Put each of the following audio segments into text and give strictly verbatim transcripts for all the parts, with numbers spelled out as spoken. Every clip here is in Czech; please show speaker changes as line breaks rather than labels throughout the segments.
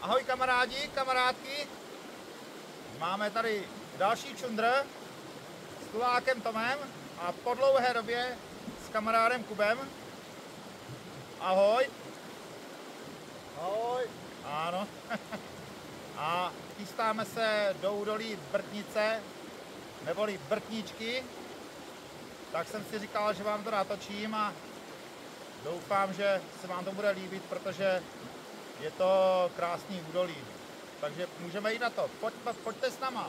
Ahoj kamarádi, kamarádky. Máme tady další čundr s tulákem Tomem a po dlouhé době s kamarádem Kubem. Ahoj. Ahoj. Ano. A chystáme se do údolí Brtnice, neboli Brtničky. Tak jsem si říkal, že vám to natočím a doufám, že se vám to bude líbit, protože je to krásný údolí. Takže můžeme jít na to. Pojď, pojďte s náma.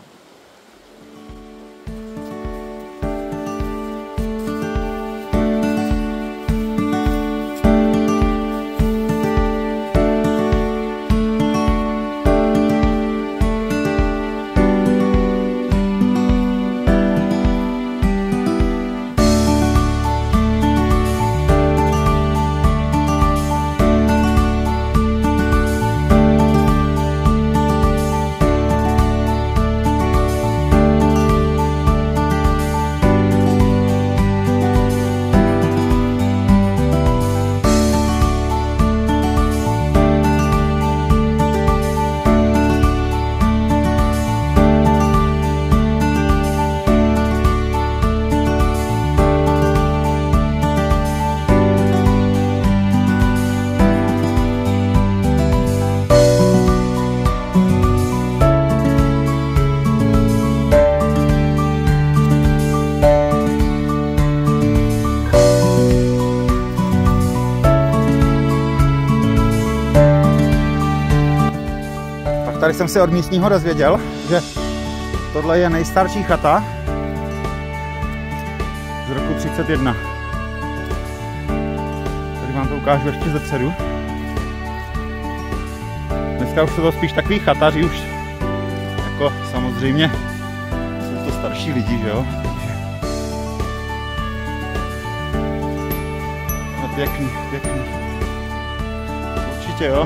Tady jsem si od místního dozvěděl, že tohle je nejstarší chata z roku třicet jedna. Tady vám to ukážu ještě zepředu. Dneska už jsou to spíš takový chataři, už jako samozřejmě jsou to starší lidi, že jo? No pěkný, pěkný. Určitě jo.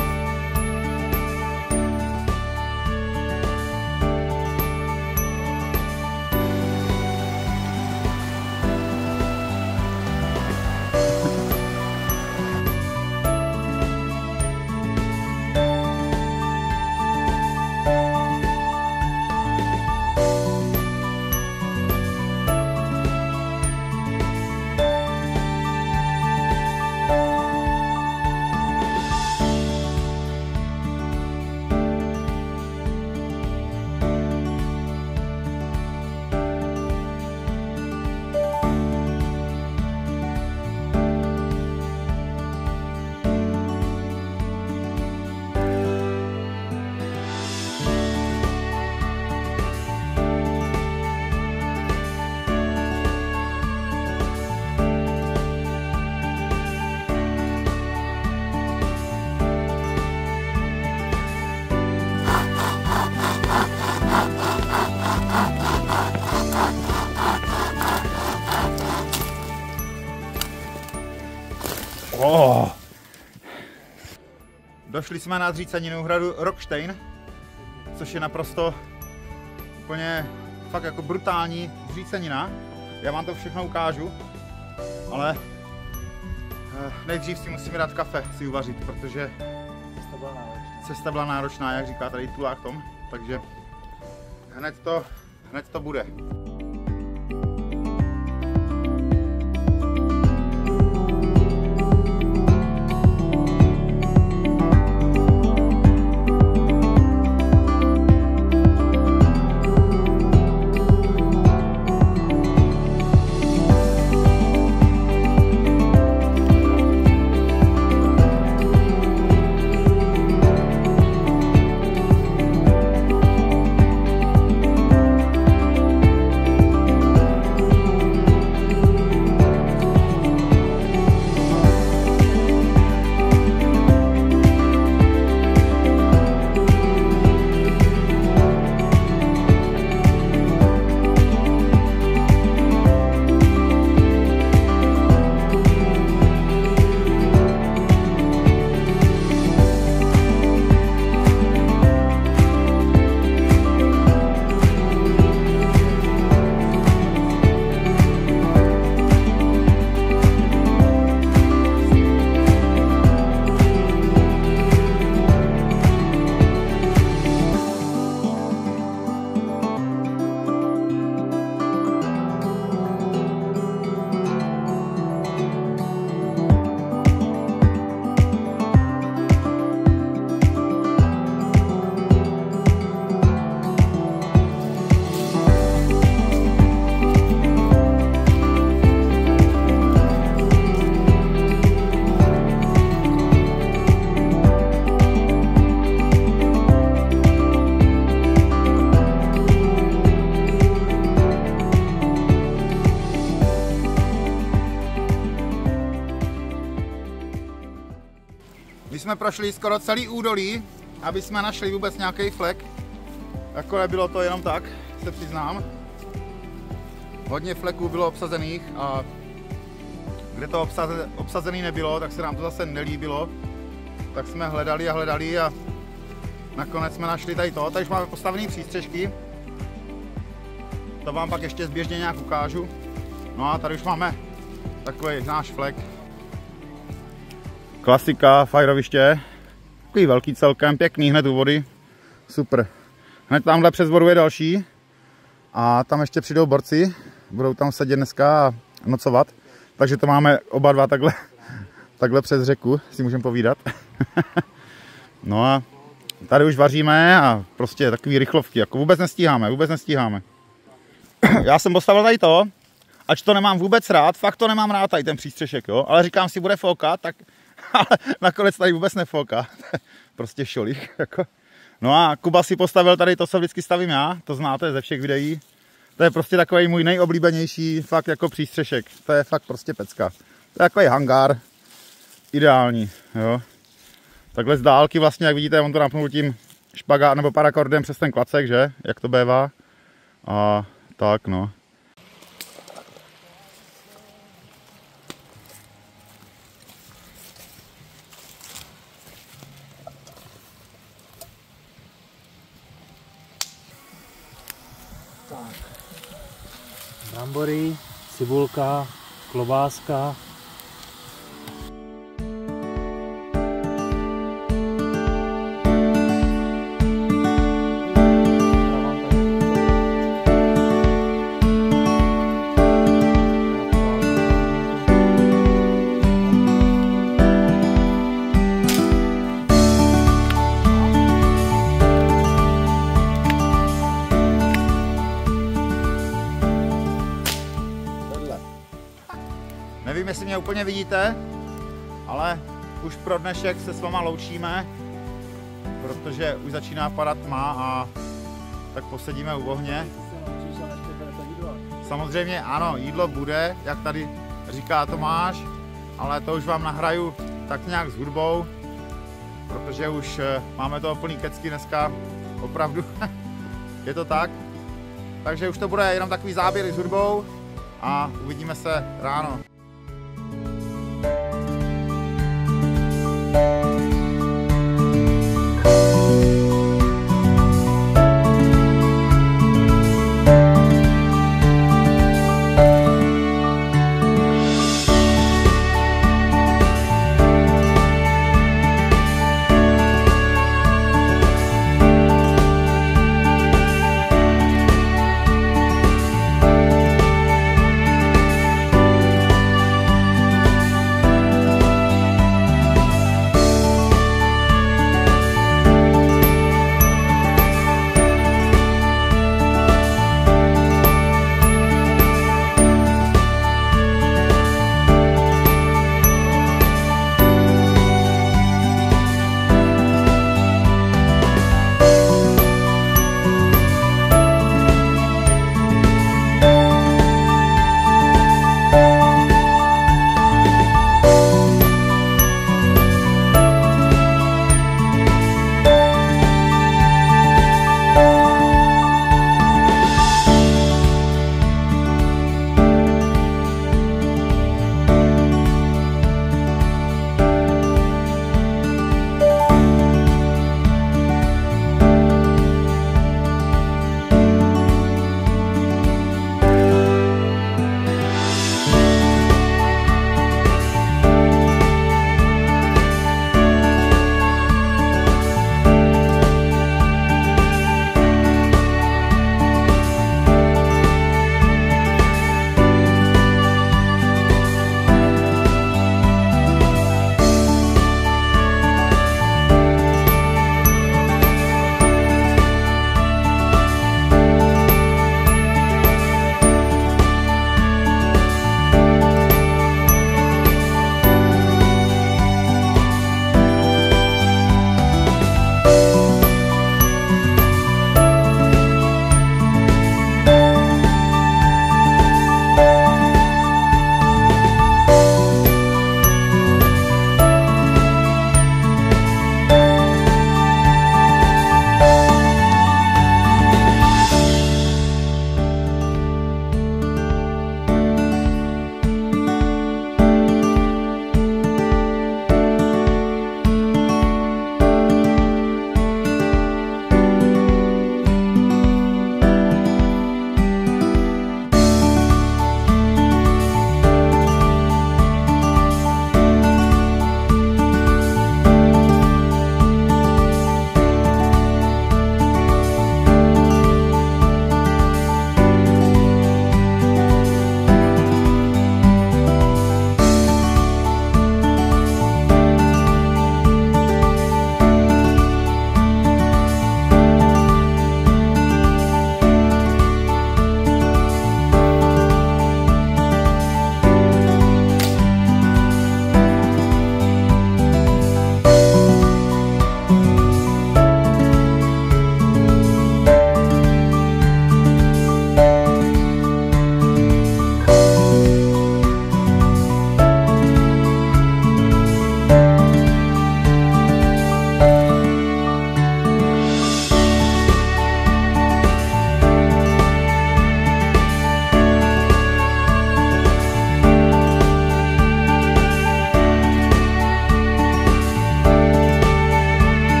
Oh. Došli jsme na zříceninu hradu Rockstein, což je naprosto úplně fakt jako brutální zřícenina. Já vám to všechno ukážu, ale nejdřív si musíme dát kafe, si uvařit, protože cesta byla náročná, jak říká tady tulák Tom, takže hned to, hned to bude. jsme prošli skoro celý údolí, aby jsme našli vůbec nějaký flek. Jako nebylo to jenom tak, se přiznám. Hodně fleků bylo obsazených a kde to obsaze, obsazený nebylo, tak se nám to zase nelíbilo. Tak jsme hledali a hledali a nakonec jsme našli tady to. Tady máme postavené přístřežky. To vám pak ještě zběžně nějak ukážu. No a tady už máme takový náš flek. Klasika, fajroviště. Takový velký celkem, pěkný hned u vody. Super. Hned tamhle přes vodu je další. A tam ještě přijdou borci. Budou tam sedět dneska a nocovat. Takže to máme oba dva takhle, takhle přes řeku, si můžeme povídat. No a tady už vaříme a prostě takový rychlovky, jako vůbec nestíháme, vůbec nestíháme. Já jsem postavil tady to, ač to nemám vůbec rád, fakt to nemám rád tady ten přístřešek, jo, ale říkám si, bude foukat, tak ale nakonec tady vůbec nefouká. Prostě šolich, jako. No a Kuba si postavil tady to, co vždycky stavím já, to znáte ze všech videí. To je prostě takový můj nejoblíbenější fakt jako přístřešek. To je fakt prostě pecka. To je takový hangár. Ideální, jo. Takhle z dálky vlastně, jak vidíte, on to napnul tím špagát nebo parakordem přes ten klacek, že? Jak to bývá. A tak no.
Brambory, cibulka, klobáska.
Nevím, jestli mě úplně vidíte, ale už pro dnešek se s váma loučíme, protože už začíná padat tma a tak posedíme u ohně. Samozřejmě ano, jídlo bude, jak tady říká Tomáš, ale to už vám nahraju tak nějak s hudbou, protože už máme toho plný kecky dneska, opravdu je to tak. Takže už to bude jenom takový záběr s hudbou a uvidíme se ráno.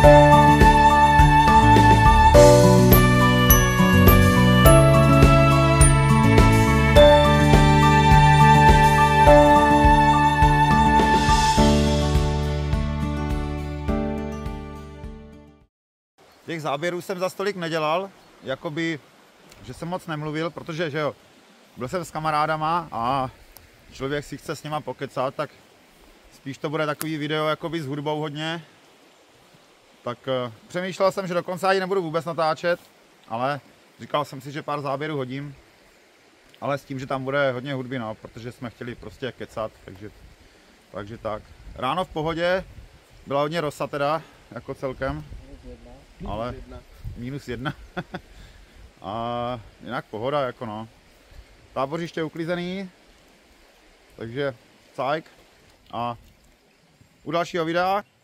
Těch záběrů jsem za stolik nedělal, jakoby, že jsem moc nemluvil, protože, že jo, byl jsem s kamarádama a člověk si chce s nima pokecat, tak spíš to bude takový video jakoby s hudbou hodně. Tak uh, přemýšlel jsem, že dokonce ani nebudu vůbec natáčet, ale říkal jsem si, že pár záběrů hodím. Ale s tím, že tam bude hodně hudby, no, protože jsme chtěli prostě kecat, takže, takže tak. Ráno v pohodě, byla hodně rosa teda, jako celkem. Ale minus jedna. A jinak pohoda, jako no. Tábořiště uklizený, takže cajk. A u dalšího videa